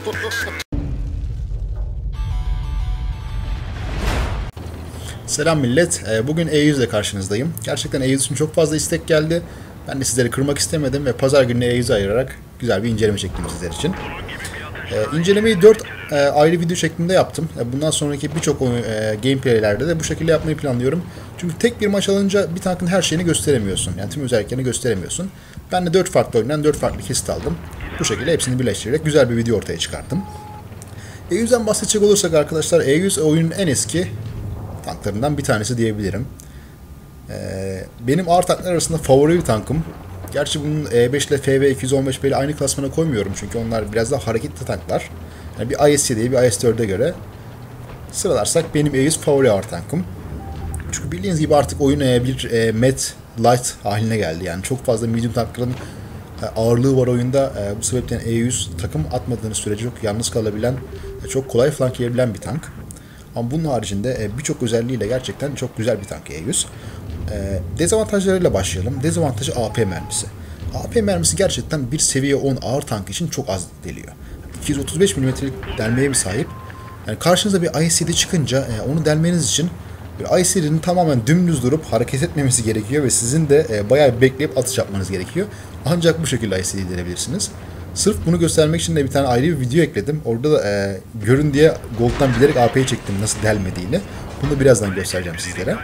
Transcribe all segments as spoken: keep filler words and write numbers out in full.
Selam millet. Bugün E yüz ile karşınızdayım. Gerçekten E yüz için çok fazla istek geldi. Ben de sizleri kırmak istemedim ve pazar gününe E yüz'ü ayırarak güzel bir inceleme çektim sizler için. Ee, incelemeyi dört e, ayrı video şeklinde yaptım. Bundan sonraki birçok e, gameplaylerde de bu şekilde yapmayı planlıyorum. Çünkü tek bir maç alınca bir tankın her şeyini gösteremiyorsun. Yani tüm özelliklerini gösteremiyorsun. Ben de dört farklı oyundan dört farklı kesit aldım. Bu şekilde hepsini birleştirerek güzel bir video ortaya çıkarttım. E yüz'den bahsedecek olursak arkadaşlar, E yüz oyunun en eski tanklarından bir tanesi diyebilirim. Ee, benim ağır tanklar arasında favori bir tankım. Gerçi bunun E beş ile F V iki yüz on beş ile aynı klasmana koymuyorum çünkü onlar biraz daha hareketli tanklar. Yani bir I S yediye bir I S dörde göre sıralarsak benim E yüz favori ağır tankım. Çünkü bildiğiniz gibi artık oyun bir e, Met Light haline geldi. Yani çok fazla medium tankların e, ağırlığı var oyunda. E, bu sebepten E yüz takım atmadığınız sürece çok yalnız kalabilen, e, çok kolay flanklayabilen bir tank. Ama bunun haricinde birçok özelliğiyle gerçekten çok güzel bir tank E yüz. E, dezavantajlarıyla başlayalım. Dezavantajı A P mermisi. A P mermisi gerçekten bir seviye on ağır tank için çok az deliyor. iki yüz otuz beş milimetrelik delmeye bir sahip. Yani karşınıza bir I S yedi çıkınca e, onu delmeniz için bir I S yedinin tamamen dümdüz durup hareket etmemesi gerekiyor ve sizin de e, bayağı bekleyip atış yapmanız gerekiyor. Ancak bu şekilde I S yediyi delebilirsiniz. Sırf bunu göstermek için de bir tane ayrı bir video ekledim. Orada da e, görün diye Gold'dan bilerek A P'yi çektim nasıl delmediğini. Bunu da birazdan göstereceğim sizlere.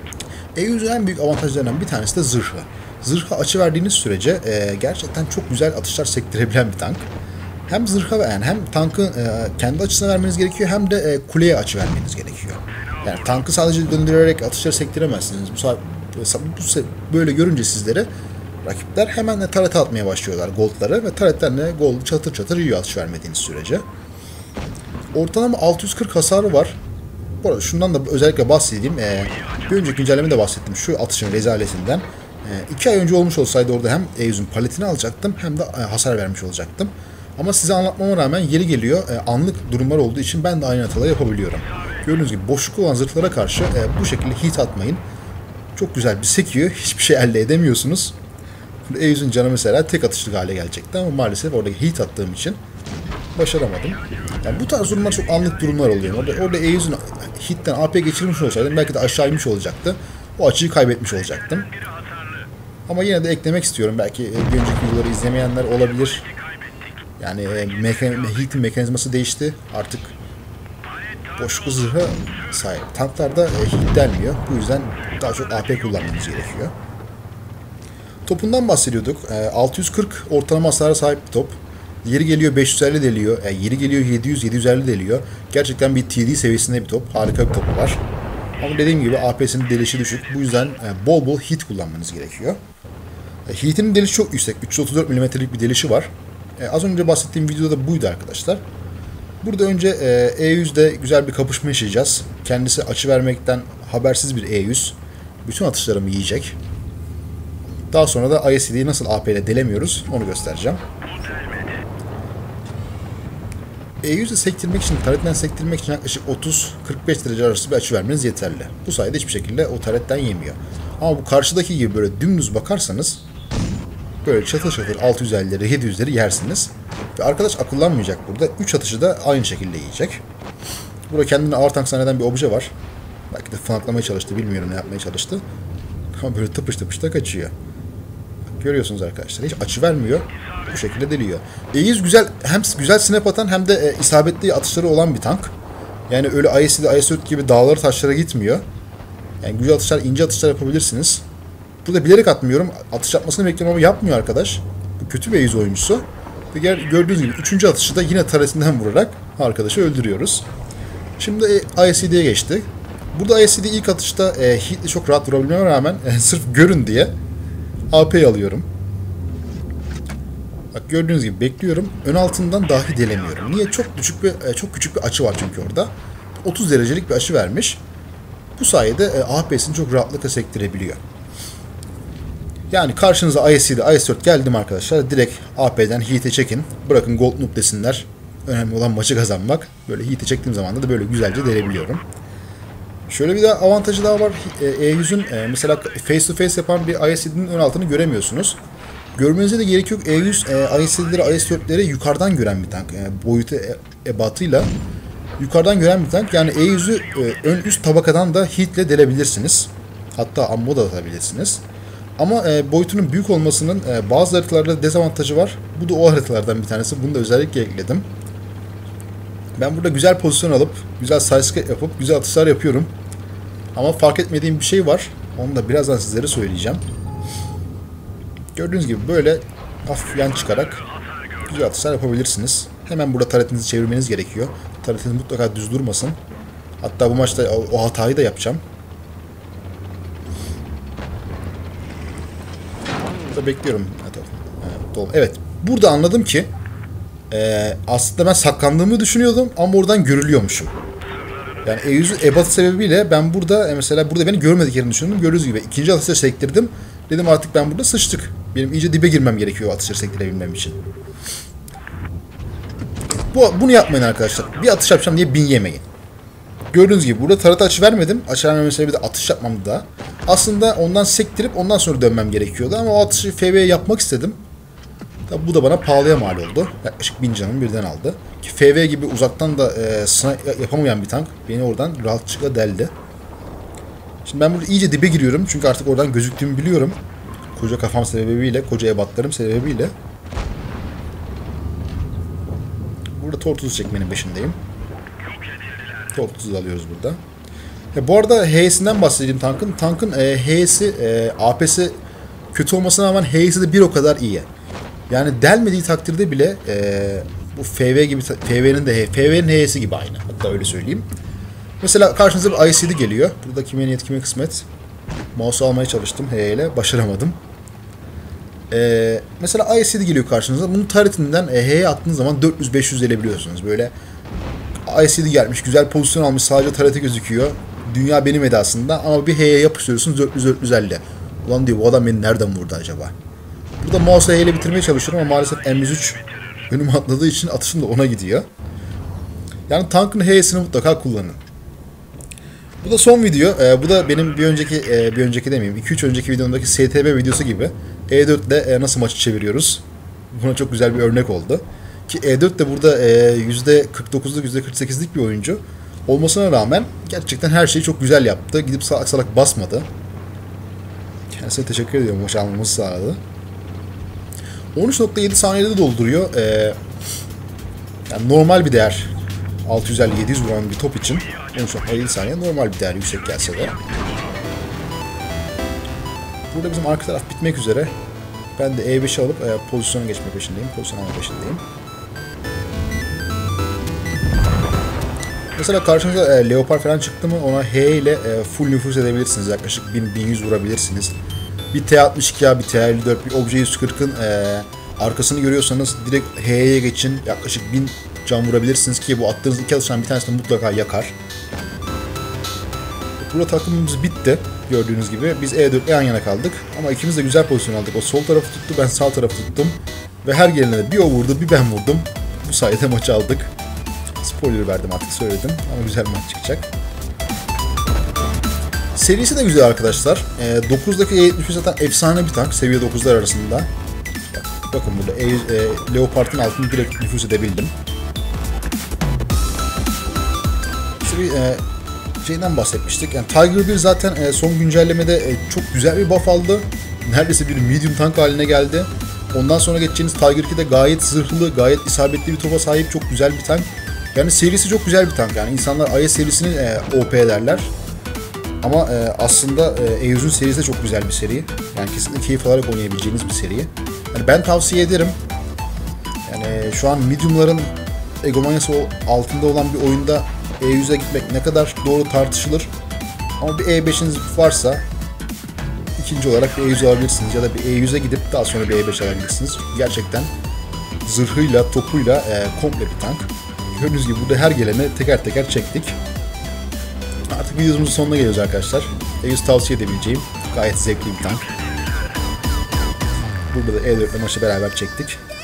E yüz'ün en büyük avantajlarından bir tanesi de zırhı. Zırha açı verdiğiniz sürece e, gerçekten çok güzel atışlar sektirebilen bir tank. Hem zırha yani hem tankın e, kendi açısına vermeniz gerekiyor hem de e, kuleye açı vermeniz gerekiyor. Yani tankı sadece döndürerek atışları sektiremezsiniz. Bu, bu böyle görünce sizlere rakipler hemen de tarete atmaya başlıyorlar goldları ve taretten de gold çatır çatır yiyor atış vermediğiniz sürece. Ortalama altı yüz kırk hasarı var. Bu arada şundan da özellikle bahsedeyim. Ee, bir önceki incelemede bahsettim şu atışın rezaletinden. Ee, iki ay önce olmuş olsaydı orada hem E yüz'ün paletini alacaktım hem de e, hasar vermiş olacaktım. Ama size anlatmama rağmen yeri geliyor e, anlık durumlar olduğu için ben de aynı hataları yapabiliyorum. Gördüğünüz gibi boşluk olan zırhlara karşı e, bu şekilde hit atmayın. Çok güzel bir sekiyor. Hiçbir şey elde edemiyorsunuz. E yüz'ün canı mesela tek atışlık hale gelecekti ama maalesef orada hit attığım için başaramadım. Yani bu tarz durumlar çok anlık durumlar oluyor. Orada, orada E yüz'ün hitten A P geçirmiş olsaydım belki de aşağı inmiş olacaktı. O açıyı kaybetmiş olacaktım. Ama yine de eklemek istiyorum. Belki bir önceki videoları izlemeyenler olabilir. Yani mekan hitin mekanizması değişti. Artık boşluk zırha sahip tanklarda hit delmiyor. Bu yüzden daha çok A P kullanmamız gerekiyor. Topundan bahsediyorduk. altı yüz kırk ortalama hasara sahip bir top. Yeri geliyor beş yüz elli deliyor. Yeri geliyor yedi yüz yedi yüz elli deliyor. Gerçekten bir T D seviyesinde bir top. Harika bir top var. Ama dediğim gibi A P'sinin delişi düşük. Bu yüzden bol bol hit kullanmanız gerekiyor. Hit'inin delişi çok yüksek. üç yüz otuz dört milimetrelik bir delişi var. Az önce bahsettiğim videoda da buydu arkadaşlar. Burada önce E yüz'de güzel bir kapışma yaşayacağız. Kendisi açı vermekten habersiz bir E yüz. Bütün atışlarımı yiyecek. Daha sonra da I S yediyi nasıl A P ile delemiyoruz onu göstereceğim. E yüz'ü sektirmek için, taretten sektirmek için yaklaşık otuz kırk beş derece arası bir açı vermeniz yeterli. Bu sayede hiçbir şekilde o taretten yemiyor. Ama bu karşıdaki gibi böyle dümdüz bakarsanız böyle çatır çatır altı yüz ellileri yedi yüzleri yersiniz. Ve arkadaş akıllanmayacak burada. üç atışı da aynı şekilde yiyecek. Burada kendine ağır tank zanneden bir obje var. Belki de flanklamaya çalıştı, bilmiyorum ne yapmaya çalıştı. Ama böyle tıpış tıpış da kaçıyor. Görüyorsunuz arkadaşlar. Hiç açı vermiyor. Bu şekilde deliyor. E yüz güzel, hem güzel snap atan hem de e, isabetli atışları olan bir tank. Yani öyle I S yedi, I S dört gibi dağları taşlara gitmiyor. Yani güzel atışlar, ince atışlar yapabilirsiniz. Burada bilerek atmıyorum. Atış yapmasını bekliyorum ama yapmıyor arkadaş. Bu kötü bir E yüz oyuncusu. Ve gördüğünüz gibi üçüncü atışı da yine taretinden vurarak arkadaşı öldürüyoruz. Şimdi I S yediye geçtik. Burada I S yedi ilk atışta e, hit'le çok rahat vurabilmeme rağmen e, sırf görün diye A P'yi alıyorum. Bak gördüğünüz gibi bekliyorum. Ön altından dahi delemiyorum. Niye? Çok küçük bir çok küçük bir açı var çünkü orada. otuz derecelik bir açı vermiş. Bu sayede A P'sini çok rahatlıkla sektirebiliyor. Yani karşınıza I S yedi, I S dört geldim arkadaşlar. Direkt A P'den heat'e çekin. Bırakın gold noob desinler. Önemli olan maçı kazanmak. Böyle heat'e çektiğim zaman da böyle güzelce delebiliyorum. Şöyle bir de avantajı daha var. E yüz'ün mesela face to face yapan bir I S yedi'nin ön altını göremiyorsunuz. Görmenize de gerek yok. E yüz, e, I S yedileri, I S dörtleri yukarıdan gören bir tank. Yani boyutu e, ebatıyla yukarıdan gören bir tank. Yani E yüzü e, ön üst tabakadan da hitle delebilirsiniz. Hatta ammo da atabilirsiniz. Ama e, boyutunun büyük olmasının e, bazı haritalarda dezavantajı var. Bu da o haritalardan bir tanesi. Bunu da özellikle ekledim. Ben burada güzel pozisyon alıp, güzel sidescape yapıp, güzel atışlar yapıyorum. Ama fark etmediğim bir şey var. Onu da birazdan sizlere söyleyeceğim. Gördüğünüz gibi böyle hafif yan çıkarak güzel atışlar yapabilirsiniz. Hemen burada taretinizi çevirmeniz gerekiyor. Taretiniz mutlaka düz durmasın. Hatta bu maçta o, o hatayı da yapacağım. Burada bekliyorum. Evet. Burada anladım ki e, aslında ben saklandığımı düşünüyordum ama oradan görülüyormuşum. Yani E yüzü ebatı sebebiyle ben burada mesela burada beni görmediklerini düşündüm. Gördüğünüz gibi ikinci atışa sektirdim. Dedim artık ben burada sıçtık. Benim iyice dibe girmem gerekiyor atışları sektirebilmem için. Bu, bunu yapmayın arkadaşlar. Bir atış yapacağım diye bin yemeyin. Gördüğünüz gibi burada tarata açı vermedim. Açı vermem sebebi de atış yapmamdı da. Aslında ondan sektirip ondan sonra dönmem gerekiyordu. Ama o atışı F V'ye yapmak istedim. Tabi bu da bana pahalıya mal oldu. Yaklaşık bin canımı birden aldı. Ki F V gibi uzaktan da e, yapamayan bir tank beni oradan rahatlıkla deldi. Şimdi ben burada iyice dibe giriyorum. Çünkü artık oradan gözüktüğümü biliyorum. Koca kafam sebebiyle, koca ebatlarım sebebiyle. Burada tortuzu çekmenin peşindeyim. Tortuzu alıyoruz burada. Ya bu arada H'sinden bahsedeyim tankın. Tankın e, H'si, e, A P'si kötü olmasına rağmen H'si de bir o kadar iyi. Yani delmediği takdirde bile e, bu F V gibi, F V'nin de F V'nin H'si gibi aynı. Hatta öyle söyleyeyim. Mesela karşınıza bir I C D geliyor. Burada kime niyet kime kısmet. Mouse'u almaya çalıştım H ile. Başaramadım. Ee, mesela I C D geliyor karşınıza. Bunun taretinden e, H'ye attığınız zaman dört yüz beş yüz delebiliyorsunuz. Böyle I C D gelmiş. Güzel pozisyon almış. Sadece tareti gözüküyor. Dünya benim edasında. Ama bir H'ye yapıştırıyorsunuz dört yüz dört yüz elli. Ulan diyor bu adam beni nereden vurdu acaba? Burada mouse'u H ile bitirmeye çalışıyorum ama maalesef M yüz üç önüme atladığı için atışım da ona gidiyor. Yani tankın H'sini mutlaka kullanın. Bu da son video. Ee, bu da benim bir önceki e, bir önceki demeyeyim. iki üç önceki videomdaki S T B videosu gibi. E dört ile e, nasıl maçı çeviriyoruz? Buna çok güzel bir örnek oldu. Ki E dört de burada e, yüzde kırk dokuzluk yüzde kırk sekizlik bir oyuncu olmasına rağmen gerçekten her şeyi çok güzel yaptı. Gidip salak salak basmadı. Kendisine teşekkür ediyorum. Maç almamızı sağladı. on üç nokta yedi saniyede dolduruyor. Ee, yani normal bir değer. altı yüz elli yedi yüz vuran bir top için on üç nokta yedi saniye normal bir değer, yüksek gelse de. Burada bizim arka taraf bitmek üzere. Ben de E beşi alıp e, pozisyona geçme peşindeyim. Pozisyon alma peşindeyim. Mesela karşınıza e, Leopard falan çıktı mı ona H ile e, full nüfuz edebilirsiniz. Yaklaşık bin bin yüz vurabilirsiniz. Bir T altmış iki A, bir T elli dört, bir Obje yüz kırkın e, arkasını görüyorsanız direkt H'ye geçin. Yaklaşık bin can vurabilirsiniz ki bu attığınız iki atıştan bir tanesini mutlaka yakar. Burada takımımız bitti. Gördüğünüz gibi biz E dört ile yan yana kaldık. Ama ikimiz de güzel pozisyon aldık. O sol tarafı tuttu, ben sağ tarafı tuttum. Ve her gelene de bir o vurdu, bir ben vurdum. Bu sayede maçı aldık. Spoiler verdim artık, söyledim. Ama güzel bir maç çıkacak. Serisi de güzel arkadaşlar. E, dokuzdaki E yetmiş zaten efsane bir tank. Seviye dokuzlar arasında. Bakın burada e, e, Leopard'ın altını direkt nüfuz edebildim. İşte bir e, şeyden bahsetmiştik. Yani Tiger bir zaten e, son güncellemede e, çok güzel bir buff aldı. Neredeyse bir medium tank haline geldi. Ondan sonra geçeceğiniz Tiger iki de gayet zırhlı, gayet isabetli bir topa sahip, çok güzel bir tank. Yani serisi çok güzel bir tank. Yani insanlar I S serisini e, O P derler. Ama e, aslında e, E yüzün serisi de çok güzel bir seri. Yani kesinlikle keyif alarak oynayabileceğiniz bir seri. Yani ben tavsiye ederim. Yani şu an mediumların egomanyası altında olan bir oyunda E yüze gitmek ne kadar doğru tartışılır. Ama bir E beşiniz varsa ikinci olarak bir E yüz alabilirsiniz ya da bir E yüze gidip daha sonra bir E beş alabilirsiniz. Gerçekten zırhıyla, topuyla e, komple bir tank. Gördüğünüz gibi burada her geleni teker teker çektik. Artık videomuzun sonuna geliyoruz arkadaşlar. E yüz tavsiye edebileceğim gayet zevkli bir tank. Burada da E dört ile maçı beraber çektik.